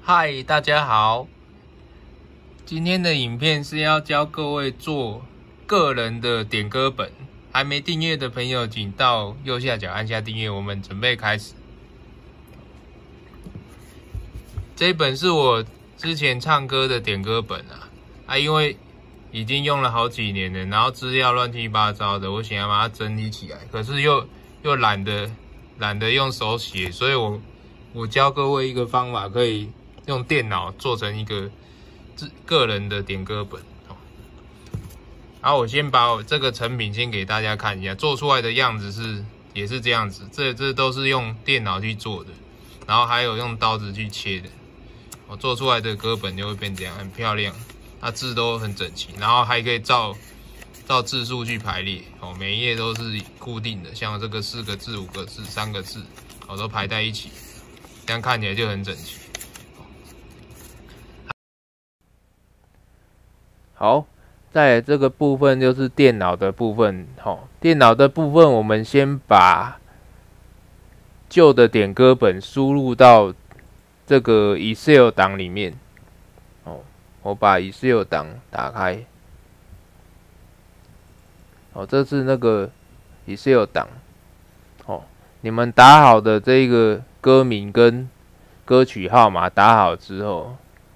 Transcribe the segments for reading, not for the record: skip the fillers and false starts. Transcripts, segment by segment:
嗨，大家好！今天的影片是要教各位做个人的点歌本，还没订阅的朋友，请到右下角按下订阅。我们准备开始。这一本是我之前唱歌的点歌本因为已经用了好几年了，然后资料乱七八糟的，我想要把它整理起来，可是又懒得用手写，所以我教各位一个方法，可以用电脑做成一个个人的点歌本。然后我先把我这个成品先给大家看一下，做出来的样子也是这样子，这都是用电脑去做的，然后还有用刀子去切的。我做出来的歌本就会变这样，很漂亮，它字都很整齐，然后还可以照字数去排列，每一页都是固定的，像这个4个字、5个字、3个字，都排在一起，这样看起来就很整齐。好，再来这个部分就是电脑的部分。电脑的部分，我们先把旧的点歌本输入到这个 Excel 档里面。我把 Excel 档打开。这是那个 Excel 档。你们打好的这个歌名跟歌曲号码打好之后，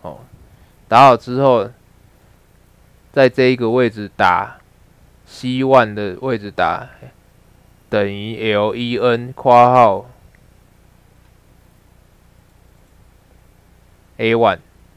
在这一个位置打 C1 的位置打等于 LEN 括号 A1。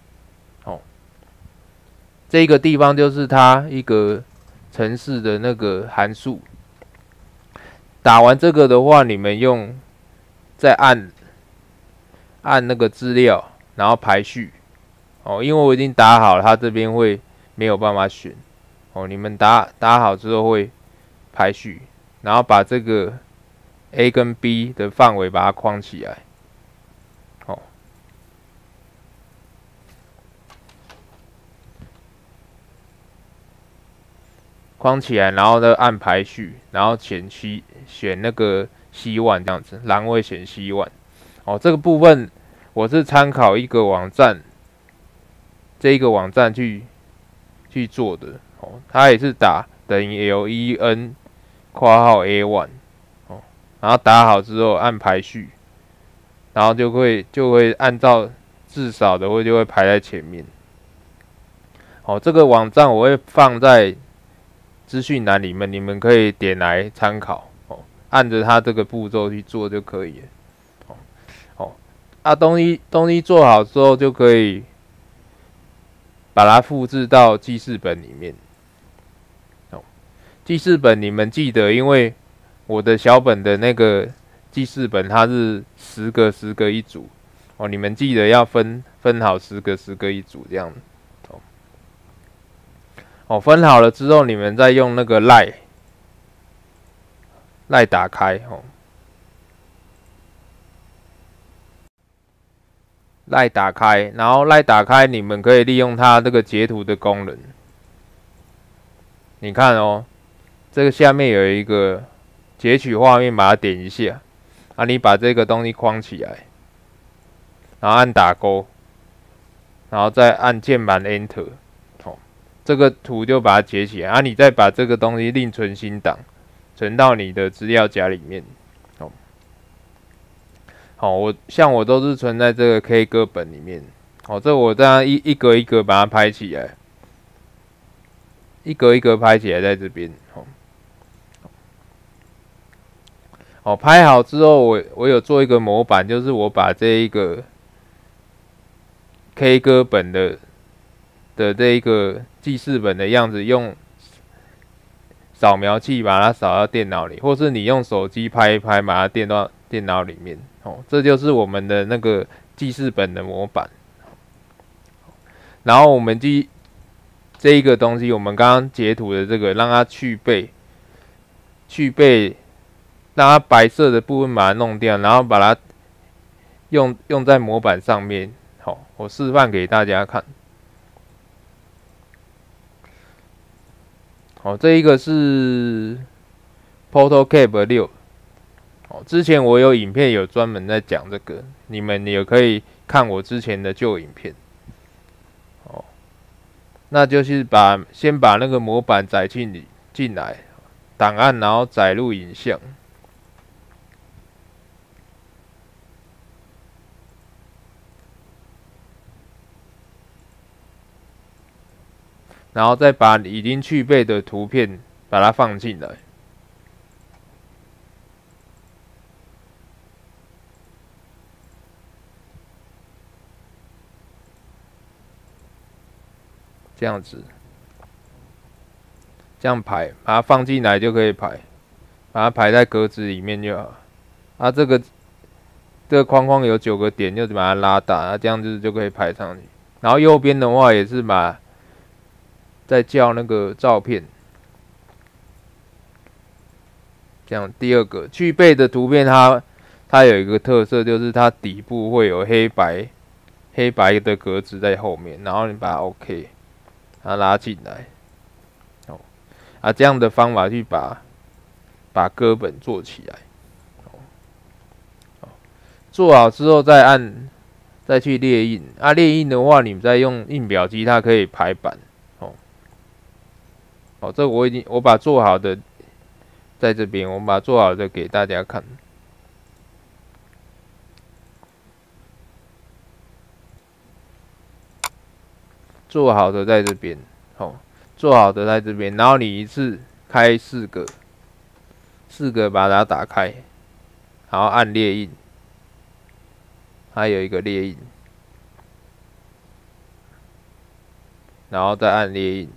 这个地方就是它一个程式的那个函数。打完这个的话，你们再按那个资料，然后排序。因为我已经打好了，它这边会没有办法选。你们打好之后会排序，然后把这个 A 跟 B 的范围把它框起来。框起来，然后呢按排序，然后选那个C1这样子，栏位选C1。这个部分我是参考一个网站，这一个网站去做的。它也是打等于 LEN 括号 A1。然后打好之后按排序，然后就会按照字少的就会排在前面。这个网站我会放在资讯栏里面，你们可以点来参考。按着它这个步骤去做就可以了。东西做好之后，就可以把它复制到记事本里面。记事本你们记得，因为我的小本的那个记事本它是10个一组。你们记得要分好10个一组这样。分好了之后，你们再用那个 LINE 打开。LINE 打开，然后 LINE 打开，你们可以利用它这个截图的功能。你看这个下面有一个截取画面，把它点一下。你把这个东西框起来，然后按打勾，然后再按键盘 Enter。这个图就把它截起来。你再把这个东西另存新档，存到你的资料夹里面。我都是存在这个 K 歌本里面。这我这样一格一格把它拍起来，一格一格拍起来在这边。拍好之后，我有做一个模板，就是我把这一个 K 歌本的这一个记事本的样子，用扫描器把它扫到电脑里，或是你用手机拍一拍，把它垫到电脑里面。这就是我们的那个记事本的模板。然后我们这一个东西，我们刚刚截图的这个，让它去背，让它白色的部分把它弄掉，然后把它用在模板上面。我示范给大家看。这一个是 AutoCAD 6。 之前我有影片有专门在讲这个，你们也可以看我之前的旧影片。那就是先把那个模板载进来，档案，然后载入影像。然后再把已经具备的图片把它放进来。这样子，这样排，把它放进来就可以排，把它排在格子里面就好。啊，这个框框有9个点，就把它拉大，这样子就可以排上去。然后右边的话也是再叫那个照片，这样第二个具备的图片它有一个特色，就是它底部会有黑白的格子在后面，然后你把它 OK。它拉进来，这样的方法去把歌本做起来，做好之后再去列印。列印的话，你们再用印表机，它可以排版，这我把做好的在这边，我把做好的给大家看。做好的在这边，做好的在这边，然后你一次开4个把它打开，然后按列印，还有一个列印，然后再按列印，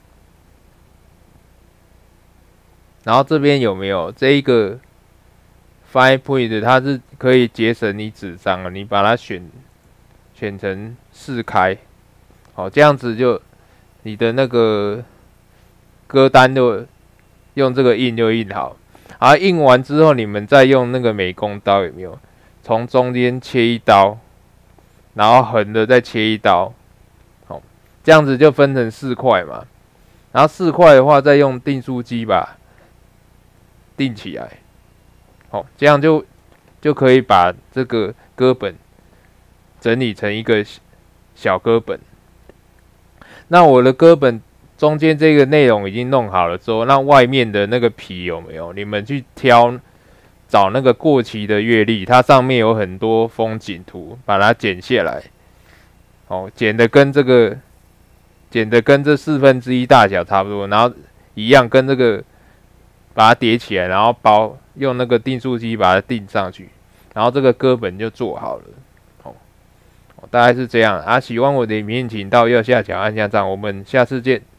然后这边有没有这一个 Fine Print？ 它是可以节省你纸张啊，你把它选成4开。这样子就你的那个歌单就用这个印就印好，印完之后你们再用那个美工刀有没有？从中间切1刀，然后横的再切1刀，这样子就分成4块嘛。然后4块的话，再用订书机把订起来，这样就可以把这个歌本整理成一个小歌本。那我的歌本中间这个内容已经弄好了之后，那外面的那个皮有没有？你们去找那个过期的月历，它上面有很多风景图，把它剪下来，剪的跟这1/4大小差不多，然后一样跟这个把它叠起来，然后用那个订书机把它订上去，然后这个歌本就做好了。大概是这样喜欢我的影片，请到右下角按下赞，我们下次见。